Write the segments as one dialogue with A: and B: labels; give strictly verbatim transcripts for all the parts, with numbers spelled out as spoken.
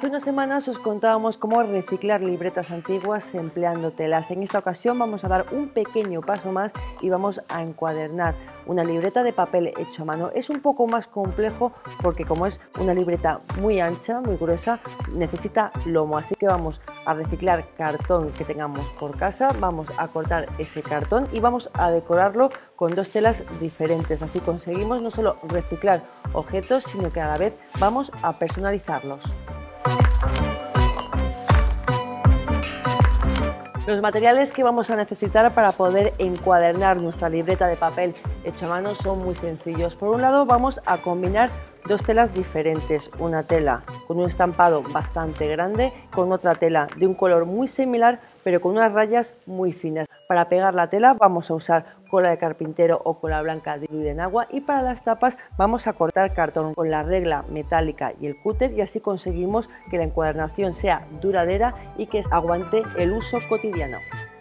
A: Hace unas semanas os contábamos cómo reciclar libretas antiguas empleando telas. En esta ocasión vamos a dar un pequeño paso más y vamos a encuadernar una libreta de papel hecho a mano. Es un poco más complejo porque como es una libreta muy ancha, muy gruesa, necesita lomo, así que vamos a reciclar cartón que tengamos por casa, vamos a cortar ese cartón y vamos a decorarlo con dos telas diferentes. Así conseguimos no solo reciclar objetos, sino que a la vez vamos a personalizarlos. Los materiales que vamos a necesitar para poder encuadernar nuestra libreta de papel hecho a mano son muy sencillos. Por un lado vamos a combinar dos telas diferentes, una tela con un estampado bastante grande, con otra tela de un color muy similar pero con unas rayas muy finas. Para pegar la tela vamos a usar cola de carpintero o cola blanca diluida en agua y para las tapas vamos a cortar cartón con la regla metálica y el cúter y así conseguimos que la encuadernación sea duradera y que aguante el uso cotidiano.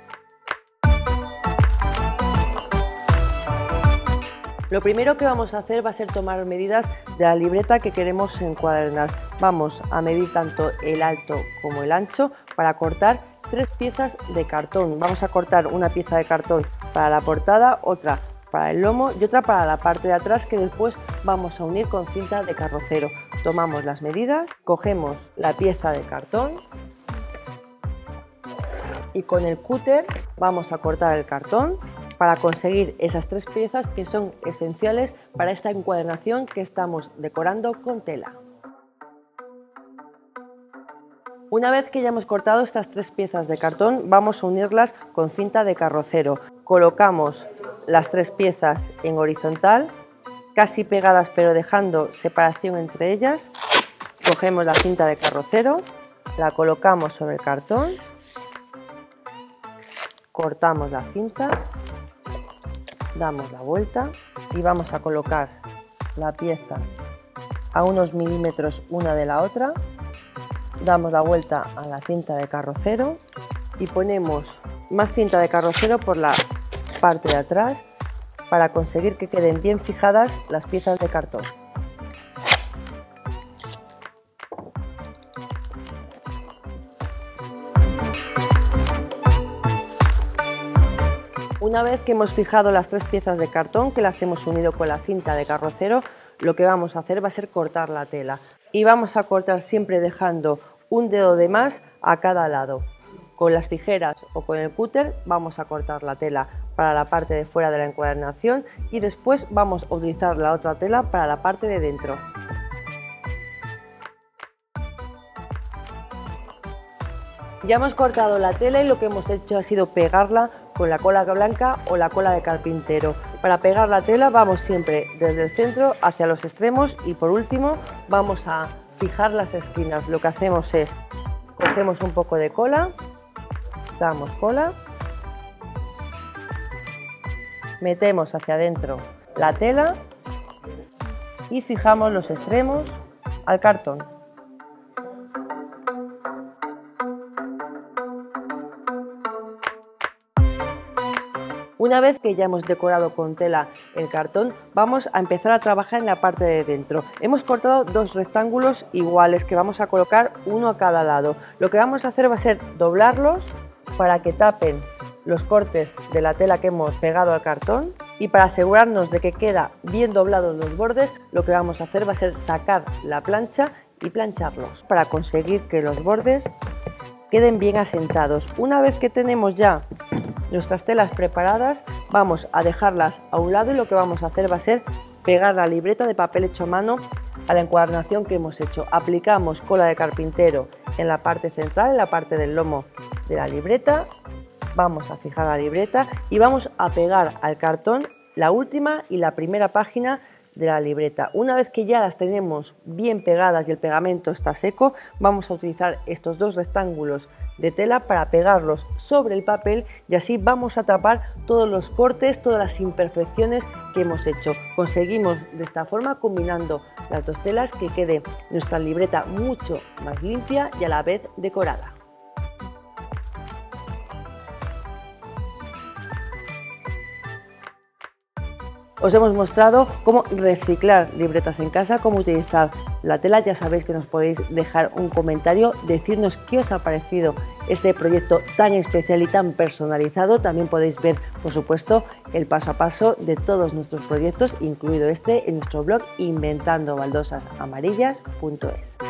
A: Lo primero que vamos a hacer va a ser tomar medidas de la libreta que queremos encuadernar. Vamos a medir tanto el alto como el ancho para cortar tres piezas de cartón. Vamos a cortar una pieza de cartón para la portada, otra para el lomo y otra para la parte de atrás que después vamos a unir con cinta de carrocero. Tomamos las medidas, cogemos la pieza de cartón y con el cúter vamos a cortar el cartón para conseguir esas tres piezas que son esenciales para esta encuadernación que estamos decorando con tela. Una vez que ya hemos cortado estas tres piezas de cartón, vamos a unirlas con cinta de carrocero. Colocamos las tres piezas en horizontal, casi pegadas pero dejando separación entre ellas. Cogemos la cinta de carrocero, la colocamos sobre el cartón, cortamos la cinta, damos la vuelta y vamos a colocar la pieza a unos milímetros una de la otra. Damos la vuelta a la cinta de carrocero y ponemos más cinta de carrocero por la parte de atrás para conseguir que queden bien fijadas las piezas de cartón. Una vez que hemos fijado las tres piezas de cartón, que las hemos unido con la cinta de carrocero, lo que vamos a hacer va a ser cortar la tela. Y vamos a cortar siempre dejando un dedo de más a cada lado. Con las tijeras o con el cúter vamos a cortar la tela para la parte de fuera de la encuadernación y después vamos a utilizar la otra tela para la parte de dentro. Ya hemos cortado la tela y lo que hemos hecho ha sido pegarla con la cola blanca o la cola de carpintero. Para pegar la tela vamos siempre desde el centro hacia los extremos y por último vamos a fijar las esquinas. Lo que hacemos es cogemos un poco de cola, damos cola, metemos hacia adentro la tela y fijamos los extremos al cartón. Una vez que ya hemos decorado con tela el cartón, vamos a empezar a trabajar en la parte de dentro. Hemos cortado dos rectángulos iguales que vamos a colocar uno a cada lado. Lo que vamos a hacer va a ser doblarlos para que tapen los cortes de la tela que hemos pegado al cartón y para asegurarnos de que queda bien doblados los bordes, lo que vamos a hacer va a ser sacar la plancha y plancharlos para conseguir que los bordes queden bien asentados. Una vez que tenemos ya nuestras telas preparadas, vamos a dejarlas a un lado y lo que vamos a hacer va a ser pegar la libreta de papel hecho a mano a la encuadernación que hemos hecho. Aplicamos cola de carpintero en la parte central, en la parte del lomo de la libreta, vamos a fijar la libreta y vamos a pegar al cartón la última y la primera página de la libreta. Una vez que ya las tenemos bien pegadas y el pegamento está seco, vamos a utilizar estos dos rectángulos de tela para pegarlos sobre el papel y así vamos a tapar todos los cortes, todas las imperfecciones que hemos hecho. Conseguimos de esta forma, combinando las dos telas, que quede nuestra libreta mucho más limpia y a la vez decorada. Os hemos mostrado cómo reciclar libretas en casa, cómo utilizar la tela. Ya sabéis que nos podéis dejar un comentario, decirnos qué os ha parecido este proyecto tan especial y tan personalizado. También podéis ver, por supuesto, el paso a paso de todos nuestros proyectos, incluido este, en nuestro blog inventando baldosas amarillas punto es.